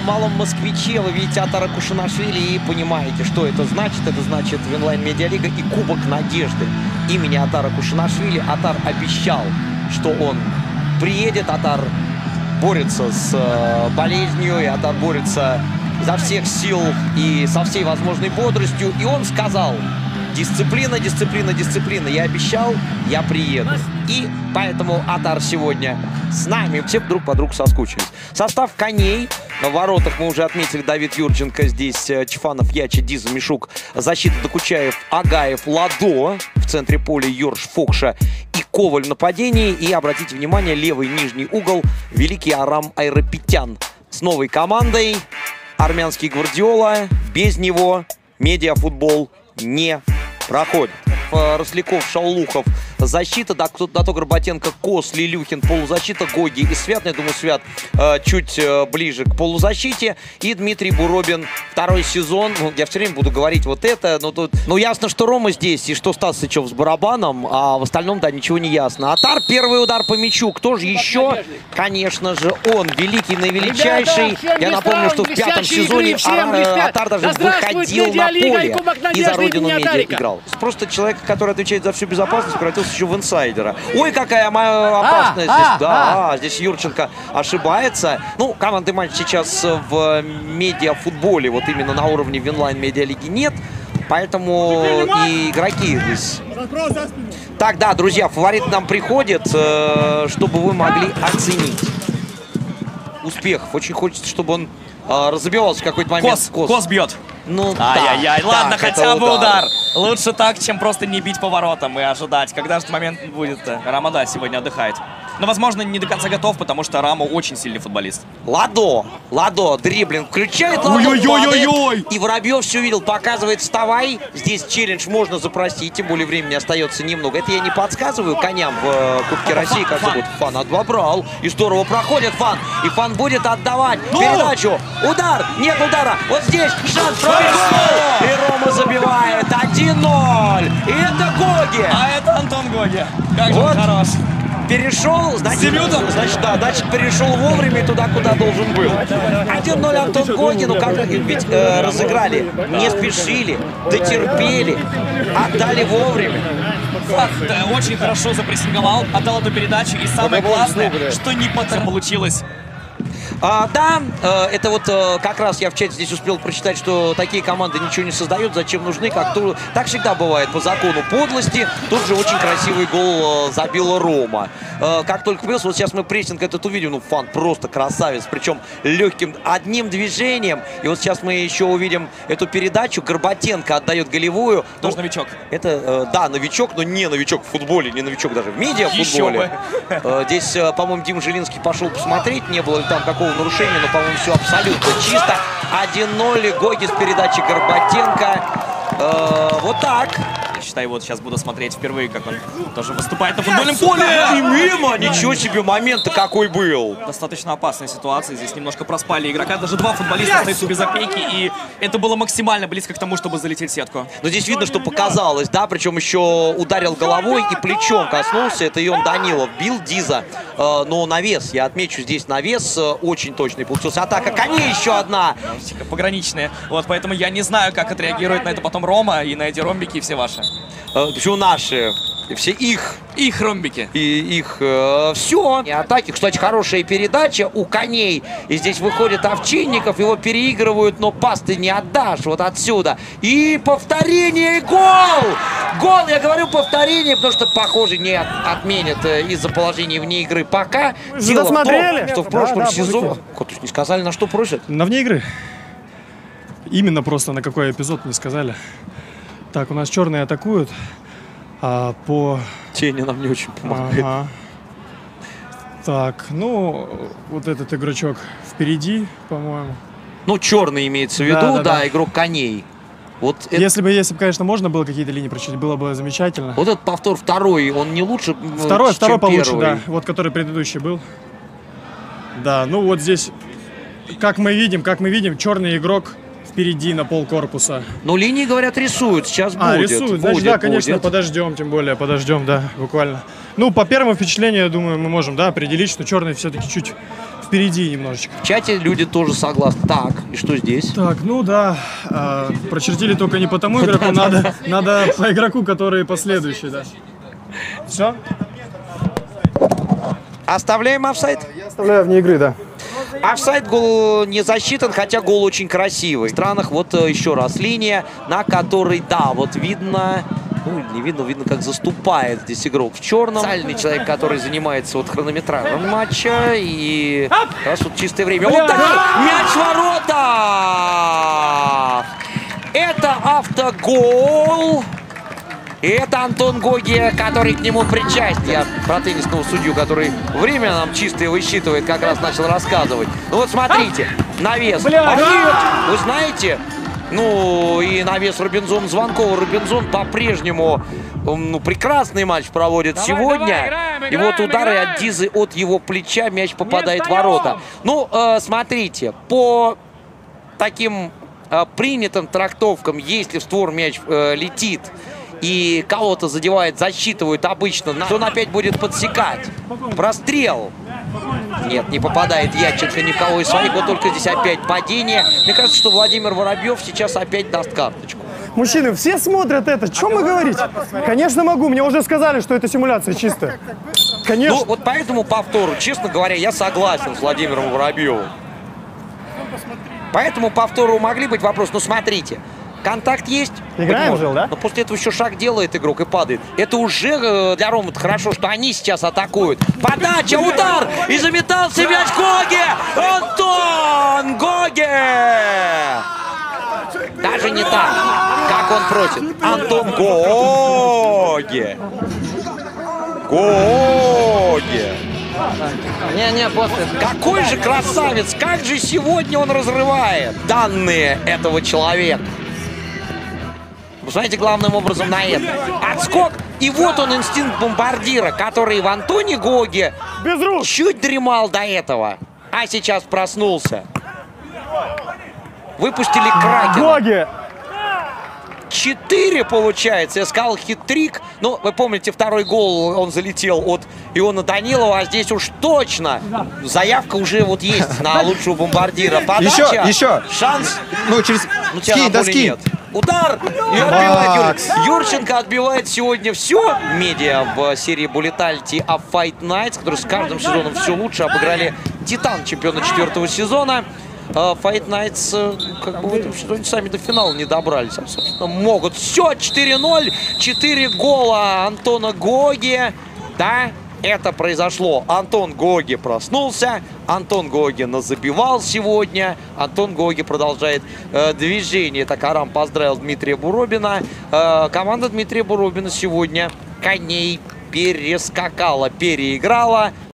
малом москвиче вы видите Атара Кушанашвили и понимаете, что это значит. Это значит Винлайн Медиалига и Кубок Надежды имени Атара Кушанашвили. Атар обещал, что он приедет. Атар борется с болезнью, и Атар борется изо всех сил и со всей возможной бодростью. И он сказал: дисциплина, дисциплина, дисциплина. Я обещал, я приеду. И поэтому Атар сегодня с нами. Все друг по другу соскучились. Состав коней. На воротах мы уже отметили: Давид Юрченко, здесь Чифанов, Ячи, Диза, Мишук. Защита: Докучаев, Агаев, Ладо. В центре поля Йорш, Фокша и Коваль в нападении. И обратите внимание, левый нижний угол Великий Арам Айрапетян. С новой командой армянский Гвардиола. Без него медиафутбол не проходит. Росляков, Шаулухов защита, Дато Горбатенко, Кос, Лилюхин полузащита, Гоги и Свят. Я думаю, Свят чуть ближе к полузащите. И Дмитрий Буробин второй сезон. Ну, я все время буду говорить вот это, но тут, ну, ясно, что Рома здесь и что Стас Сычев с барабаном, а в остальном, да, ничего не ясно. Атар, первый удар по мячу. Кто же еще? Конечно же, он, великий наивеличайший. Я напомню, что в пятом сезоне Атар даже выходил на поле и за родину медиа играл. Просто человек, который отвечает за всю безопасность, превратился еще в инсайдера. Ой, какая моя опасность здесь. Да, здесь Юрченко ошибается. Ну, командный матч сейчас в медиафутболе, вот именно на уровне Винлайн Медиалиги, нет. Поэтому и игроки здесь. Так, да, друзья, фаворит нам приходит, чтобы вы могли оценить успех. Очень хочется, чтобы он разобивался в какой-то момент. Кос бьет. Ну, ай-яй-яй, ладно, хотя бы удар. Лучше так, чем просто не бить поворотом и ожидать. Когда же этот момент будет-то? Рамада сегодня отдыхает. Но, возможно, не до конца готов, потому что Рамо очень сильный футболист. Ладо, дриблинг включает. Ой-ой-ой-ой-ой! И Воробьев все видел, показывает: вставай. Здесь челлендж можно запросить, тем более времени остается немного. Это я не подсказываю коням в Кубке России, как зовут. Фан обобрал. И здорово проходит Фан. И Фан будет отдавать передачу. Удар! Нет удара! Вот здесь шанс пробить. И Рома забивает 1-0. И это Гоги. А это Антон Гоги. Как же он хорош. Перешел, значит, перешел вовремя и туда, куда должен был. 1-0 Антон Гоги, ну как ведь разыграли, не спешили, дотерпели, отдали вовремя. Очень хорошо запрессинговал, отдал эту передачу, и самое главное, что не получилось. Да, это вот как раз я в чате здесь успел прочитать, что такие команды ничего не создают, зачем нужны, так всегда бывает по закону подлости. Тут же очень красивый гол забила Рома. Как только появился, вот сейчас мы прессинг этот увидим, ну, Фан просто красавец, причем легким одним движением. И вот сейчас мы еще увидим эту передачу, Горбатенко отдает голевую. Тоже новичок. Это, да, новичок, но не новичок в футболе, не новичок даже в медиафутболе. Здесь, по-моему, Дима Жилинский пошел посмотреть, не было ли там какого нарушения, но, по-моему, все абсолютно чисто. 1-0, Гоги с передачи Горбатенко. Вот так. Я считаю, вот сейчас буду смотреть впервые, как он тоже выступает на футбольном поле. И мимо! Ничего себе, момент-то какой был. Достаточно опасная ситуация. Здесь немножко проспали игрока. Даже два футболиста остаются без опеки. И это было максимально близко к тому, чтобы залететь в сетку. Но здесь видно, что показалось, да, причем еще ударил головой и плечом коснулся. Это Ион Данилов бил Диза. Но навес, я отмечу, здесь навес очень точный получился. Атака коней еще одна. Пограничная. Вот, поэтому я не знаю, как отреагирует на это потом Рома и на эти ромбики и все ваши. Почему наши? Все их. Их ромбики. И их все. И атаки. Кстати, хорошая передача у коней. И здесь выходит Овчинников. Его переигрывают, но пас ты не отдашь. Вот отсюда. И повторение, и гол! Гол, я говорю повторение, потому что, похоже, не отменят из-за положения вне игры пока. Дело в том, что в прошлом сезоне... Котуш, не сказали, на что просят? На вне игры. Именно просто на какой эпизод не сказали. Так, у нас черные атакуют, а по... Тени нам не очень помогает. Ага. Так, ну, вот этот игрочок впереди, по-моему. Ну, черный имеется в виду, да, игрок коней. Вот если бы, конечно, можно было какие-то линии прочитать, было бы замечательно. Вот этот повтор второй, он не лучше, Второй получше, первый. Да, вот который предыдущий был. Да, ну вот здесь, как мы видим, черный игрок впереди на полкорпуса. Ну, линии, говорят, рисуют. Сейчас будет. Рисуют. Значит, да, конечно, подождем, тем более, подождем, да, буквально. Ну, по первому впечатлению, я думаю, мы можем, да, определить, что черный все-таки чуть впереди немножечко. В чате люди тоже согласны. Так, и что здесь? Так, ну да, прочертили только не по тому игроку, надо по игроку, который последующий, да. Все? Оставляем офсайд? Я оставляю вне игры, да. Офсайд, гол не засчитан, хотя гол очень красивый. В странах вот еще раз линия, на которой, да, вот видно, ну не видно, видно, как заступает здесь игрок в черном. Специальный человек, который занимается вот хронометражем матча. И раз вот чистое время. Вот так! Мяч в ворота! Это автогол. И это Антон Гоги, который к нему причастен. Я про теннисного судью, который время нам чистое высчитывает, как раз начал рассказывать. Ну вот смотрите, навес. А нет, вы знаете, ну и навес Робинзон Звонкова. Робинзон по-прежнему прекрасный матч проводит сегодня. И вот удары от Дизы от его плеча, мяч попадает в ворота. Ну, смотрите, по таким принятым трактовкам, если в створ мяч летит и кого-то задевает, засчитывают обычно, то он опять будет подсекать. Прострел. Нет, не попадает Яченко ни в кого из своих, вот только здесь опять падение. Мне кажется, что Владимир Воробьев сейчас опять даст карточку. Мужчины, все смотрят это. Чем мы говорить? Конечно, могу. Мне уже сказали, что это симуляция чистая. Конечно. Ну, вот по этому повтору, честно говоря, я согласен с Владимиром Воробьевым. По этому повтору могли быть вопросы. Ну, смотрите. Контакт есть. Играем же, да? Но после этого еще шаг делает игрок и падает. Это уже для Ромы хорошо, что они сейчас атакуют. Подача, удар! И заметался мяч Гоги! Антон Гоги! Даже не так, как он просит. Антон Гоги! Гоги! Не, после. Какой же красавец! Как же сегодня он разрывает данные этого человека. Посмотрите главным образом на это. Отскок. И вот он, инстинкт бомбардира, который в Антоне Гоги Без рук. чуть дремал до этого, а сейчас проснулся. Выпустили Кракена. Гоги. 4 получается. Я сказал хит-трик. Ну, вы помните, второй гол он залетел от Иона Данилова, а здесь уж точно заявка уже вот есть на лучшего бомбардира. Подача. Еще. Шанс. Ну, через... Ну, тебя на поле нет. Удар! И отбивает Юрченко отбивает сегодня все. Медиа в серии Bulletality of Fight Nights, которые с каждым сезоном все лучше обыграли Титан, чемпиона 4-го сезона. Fight Nights как бы в этом сезоне сами до финала не добрались. Собственно, могут. Все, 4-0. 4 гола Антона Гоги. Да, это произошло. Антон Гоги проснулся. Антон Гоги назабивал сегодня. Антон Гоги продолжает движение. Так, Арам поздравил Дмитрия Буробина. Команда Дмитрия Буробина сегодня коней перескакала, переиграла.